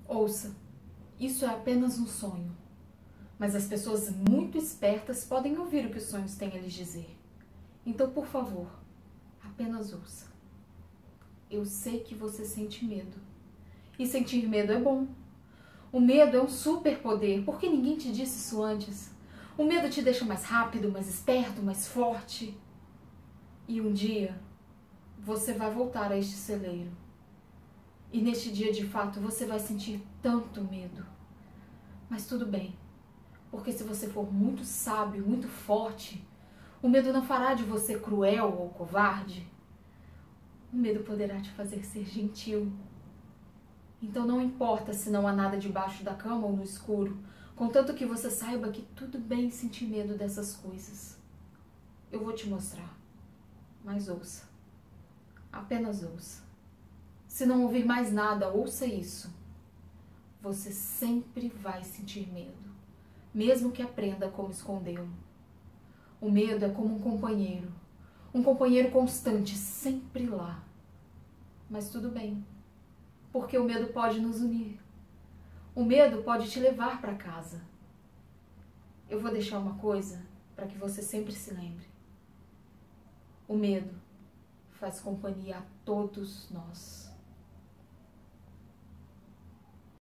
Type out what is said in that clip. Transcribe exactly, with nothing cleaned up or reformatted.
Ouça, isso é apenas um sonho, mas as pessoas muito espertas podem ouvir o que os sonhos têm a lhes dizer. Então, por favor, apenas ouça. Eu sei que você sente medo, e sentir medo é bom. O medo é um superpoder, por que ninguém te disse isso antes? O medo te deixa mais rápido, mais esperto, mais forte. E um dia, você vai voltar a este celeiro. E neste dia, de fato, você vai sentir tanto medo. Mas tudo bem, porque se você for muito sábio, muito forte, o medo não fará de você cruel ou covarde. O medo poderá te fazer ser gentil. Então não importa se não há nada debaixo da cama ou no escuro, contanto que você saiba que tudo bem sentir medo dessas coisas. Eu vou te mostrar, mas ouça. Apenas ouça. Se não ouvir mais nada, ouça isso. Você sempre vai sentir medo, mesmo que aprenda como escondê-lo. O medo é como um companheiro, um companheiro constante, sempre lá. Mas tudo bem, porque o medo pode nos unir. O medo pode te levar para casa. Eu vou deixar uma coisa para que você sempre se lembre. O medo faz companhia a todos nós.